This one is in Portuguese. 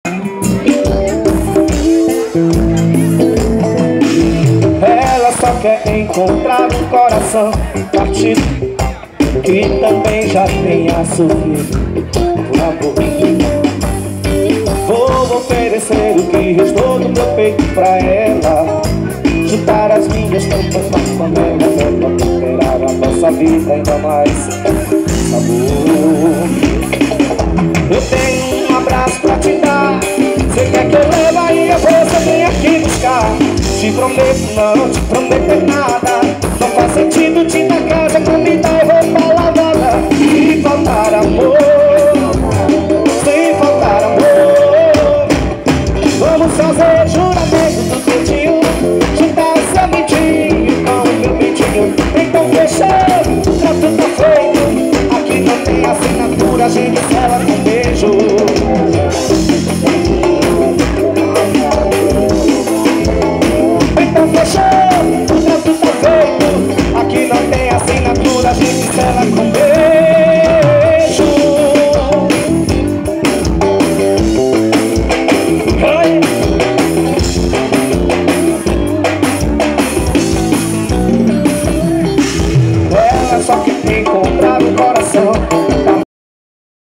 Ela só quer encontrar um coração partido, que também já tenha sofrido por amor. Vou oferecer o que restou do meu peito pra ela, juntar as minhas tantas panelas, pra temperar a nossa vida ainda mais sabor. Eu tenho um abraço pra te dar, você quer que eu leve aí, você vem aqui buscar. Te prometo não te prometer nada, não faz sentido te dar casa, comida e roupa lavada. Se faltar amor, se faltar amor, vamos fazer